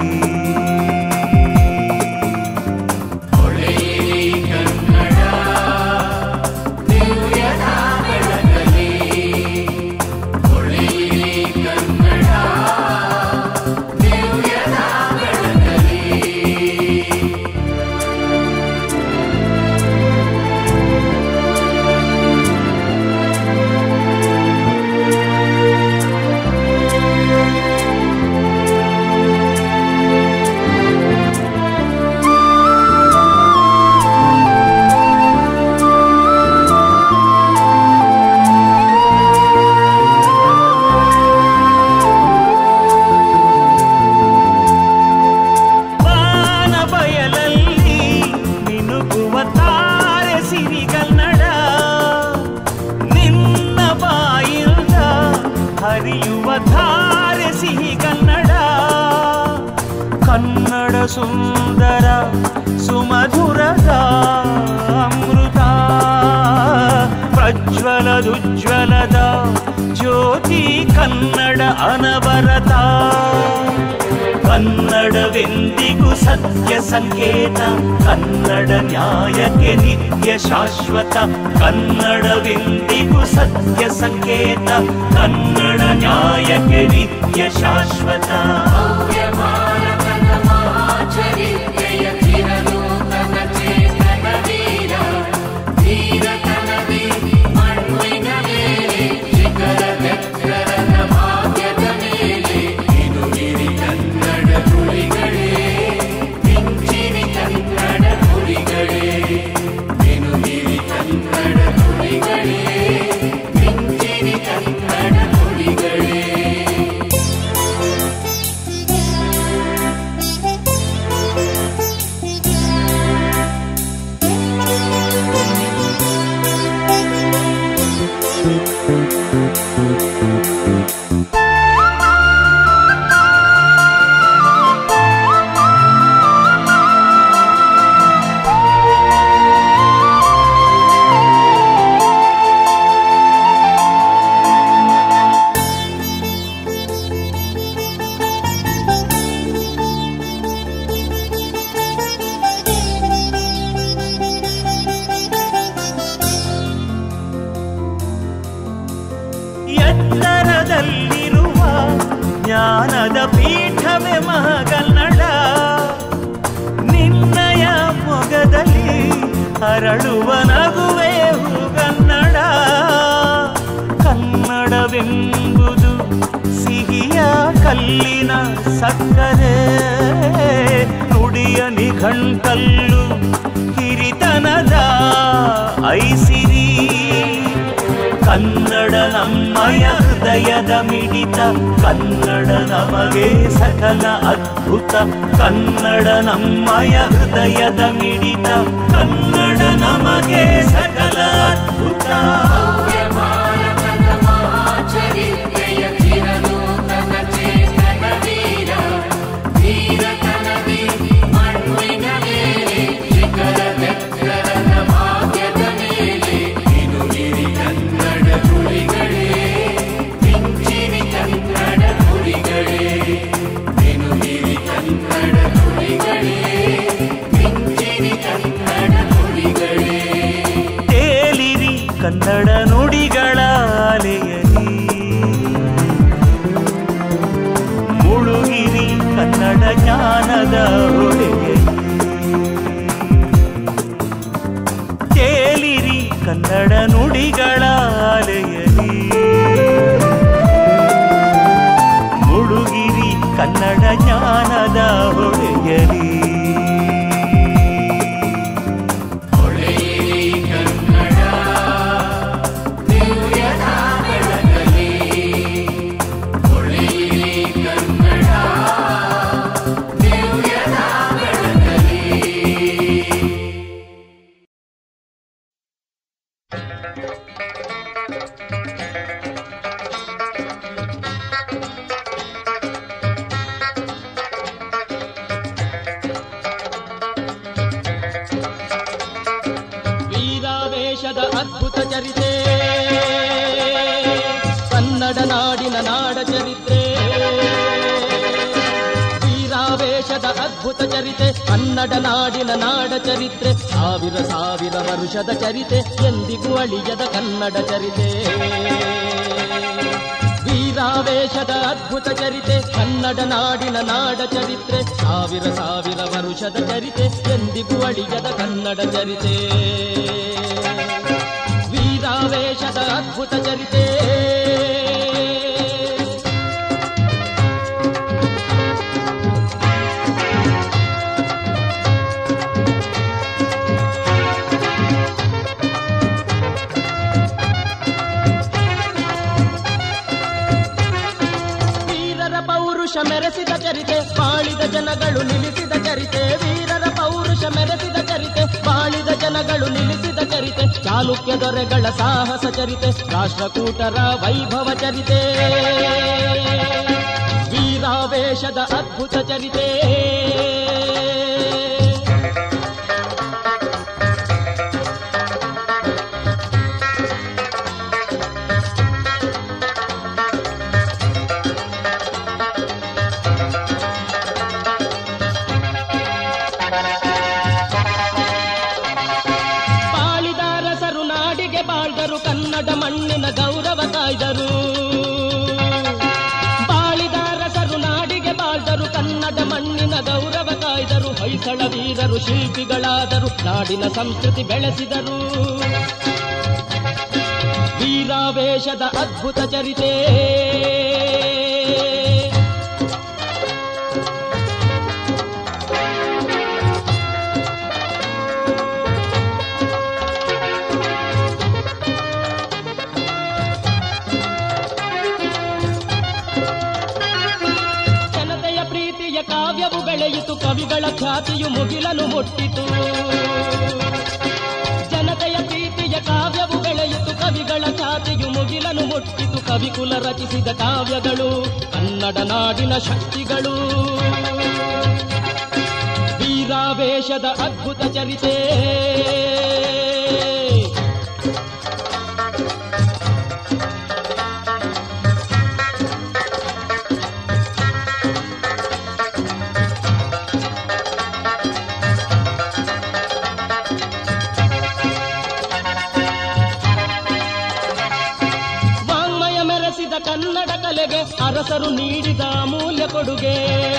ಹರಿಯುವ ಧಾರೆ ಸಿಹಿ ಕನ್ನಡ ಕನ್ನಡ ಸುಂದರ ಸುಮಧುರದ ಅಮೃತ ಪ್ರಜ್ವಲದುಜ್ವಲದ ಜ್ಯೋತಿ ಕನ್ನಡ ಅನವರತ ಕನ್ನಡವೆಂದಿಗೂ ಸತ್ಯ ಸಂಕೇತ, ಕನ್ನಡ ನ್ಯಾಯಕ್ಕೆ ನಿತ್ಯ ಶಾಶ್ವತ. ಕನ್ನಡವೆಂದಿಗೂ ಸತ್ಯ ಸಂಕೇತ, ಕನ್ನಡ ನ್ಯಾಯಕ್ಕೆ ನಿತ್ಯ ಶಾಶ್ವತ. ಎತ್ತರದಲ್ಲಿರುವ ಜ್ಞಾನದ ಪೀಠವೇ ಮಹಾಕನ್ನಡ, ನಿನ್ನಯ ಮೊಗದಲ್ಲಿ ಹರಳುವ ನಗುವೆ ಹೂಗನ್ನಡ. ಕನ್ನಡವೆಂಬುದು ಸಿಹಿಯ ಕಲ್ಲಿನ ಸಕ್ಕರೆ, ನುಡಿಯ ನಿಘಂಟಲ್ಲು ಹಿರಿತನದ ಐಸಿರಿ. ಕನ್ನಡ ನಮ್ಮಯ ಹೃದಯದ ಮಿಡಿತ, ಕನ್ನಡ ನಮಗೆ ಸಕಲ ಅದ್ಭುತ. ಕನ್ನಡ ನಮ್ಮಯ ಹೃದಯದ ಮಿಡಿತ, ಕನ್ನಡ ನಮಗೆ ಸಕಲ ಅದ್ಭುತ. ಕನ್ನಡ ನುಡಿಗಳ ಅಲೆಯಲಿ ಮುಳುಗಿರಿ, ಕನ್ನಡ ಜ್ಞಾನದ ಹೊಳೆಯಲಿ ತೇಲಿರಿ. ಕನ್ನಡ ನುಡಿಗಳ ಅಲೆಯಲಿ ಮುಳುಗಿರಿ, ಕನ್ನಡ ಜ್ಞಾನದ ಹೊಳೆಯಲಿ. ಅದ್ಭುತ ಚರಿತೆ ಕನ್ನಡ ನಾಡಿನ ನಾಡ ಚರಿತ್ರೆ. ವೀರಾವೇಶದ ಅದ್ಭುತ ಚರಿತೆ ಕನ್ನಡ ನಾಡಿನ ನಾಡ ಚರಿತ್ರೆ. ಸಾವಿರ ಸಾವಿರ ವರುಷದ ಚರಿತೆ ಎಂದಿಗೂ ಅಳಿಯದ ಕನ್ನಡ ಚರಿತೆ. ವೀರಾವೇಶದ ಅದ್ಭುತ ಚರಿತೆ ಕನ್ನಡ ನಾಡಿನ ನಾಡ ಚರಿತ್ರೆ. ಸಾವಿರ ಸಾವಿರ ವರುಷದ ಚರಿತೆ ಎಂದಿಗೂ ಅಳಿಯದ ಕನ್ನಡ ಚರಿತೆ. ವೀರಾವೇಶದ ಅದ್ಭುತ ಚರಿತೆ. ವೀರರ ಪೌರುಷ ಮೆರೆಸಿದ ಚರಿತೆ ಬಾಳಿದ ಜನಗಳು ನಿಲ್ಲಿಸಿದ ಚರಿತೆ. ವೀರರ ಪೌರುಷ ಮೆರೆಸಿದ ಚರಿತೆ ಬಾಳಿದ ಜನಗಳು ನಿಲ್ಲಿಸಿದ ಚರಿತೆ. ಚಾಲುಕ್ಯ ದೊರೆಗಳ ಸಾಹಸ ಚರಿತೆ ರಾಷ್ಟ್ರಕೂಟರ ವೈಭವ ಚರಿತೆ. ವೀರಾವೇಶದ ಅದ್ಭುತ ಚರಿತೆ. ಬಾಳ್ದರು ಕನ್ನಡ ಮಣ್ಣಿನ ಗೌರವ ಕಾಯ್ದರು. ಬಾಳಿದ ರಸರು ನಾಡಿಗೆ ಬಾಳ್ದರು ಕನ್ನಡ ಮಣ್ಣಿನ ಗೌರವ ಕಾಯ್ದರು. ಹೊಯ್ಸಳ ವೀರರು ಶಿಲ್ಪಿಗಳಾದರು, ನಾಡಿನ ಸಂಸ್ಕೃತಿ ಬೆಳೆಸಿದರು. ವೀರಾವೇಶದ ಅದ್ಭುತ ಚರಿತೆ ಜನತೆಯ ಪ್ರೀತಿಯ ಕಾವ್ಯವು ಬೆಳೆಯಿತು, ಕವಿಗಳ ಖ್ಯಾತಿಯು ಮುಗಿಲನು ಮುಟ್ಟಿತು. ಜನತೆಯ ಪ್ರೀತಿಯ ಕಾವ್ಯವು ಬೆಳೆಯಿತು, ಕವಿಗಳ ಖ್ಯಾತಿಯು ಮುಗಿಲನು ಮುಟ್ಟಿತು. ಕವಿಕುಲ ರಚಿಸಿದ ಕಾವ್ಯಗಳು ಕನ್ನಡ ನಾಡಿನ ಶಕ್ತಿಗಳು. ವೀರಾವೇಶದ ಅದ್ಭುತ ಚರಿತೆ ಕನ್ನಡ ಕಲೆಗೆ ಅರಸರು ನೀಡಿದ ಅಮೂಲ್ಯ ಕೊಡುಗೆ.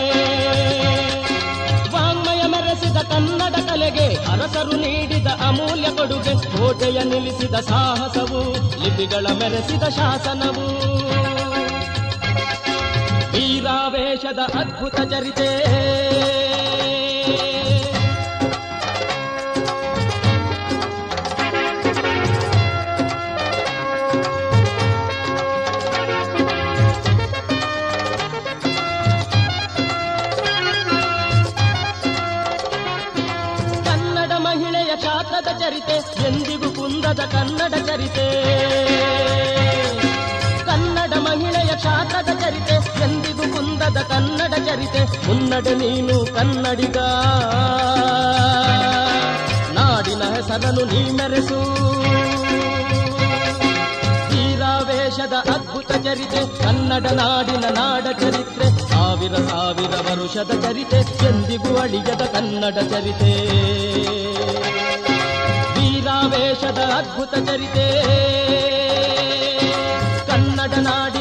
ವಾಂಗ್ಮಯ ಮೆರೆಸಿದ ಕನ್ನಡ ಕಲೆಗೆ ಅರಸರು ನೀಡಿದ ಅಮೂಲ್ಯ ಕೊಡುಗೆ. ಕೋಟೆಯ ನಿಲ್ಲಿಸಿದ ಸಾಹಸವು, ಲಿಪಿಗಳ ಮೆರೆಸಿದ ಶಾಸನವು. ವೀರಾವೇಶದ ಅದ್ಭುತ ಚರಿತೆ ಕ್ಷಾತ್ರದ ಚರಿತೆ ಎಂದಿಗೂ ಕುಂದದ ಕನ್ನಡ ಚರಿತೆ. ಕನ್ನಡ ಮಹಿಳೆಯ ಕ್ಷಾತ್ರದ ಚರಿತೆ ಎಂದಿಗೂ ಕುಂದದ ಕನ್ನಡ ಚರಿತೆ. ಮುನ್ನಡೆ ನೀನು ಕನ್ನಡಿಗ, ನಾಡಿನ ಹೆಸರನ್ನು ನೀ ಮೆರೆಸು. ವೀರಾವೇಶದ ಅದ್ಭುತ ಚರಿತೆ ಕನ್ನಡ ನಾಡಿನ ನಾಡ ಚರಿತ್ರೆ. ಸಾವಿರ ಸಾವಿರ ವರುಷದ ಚರಿತೆ ಎಂದಿಗೂ ಅಳಿಯದ ಕನ್ನಡ ಚರಿತೆ. ವೀರಾವೇಶದ ಅದ್ಭುತ ಚರಿತೆ ಕನ್ನಡ ನಾಡ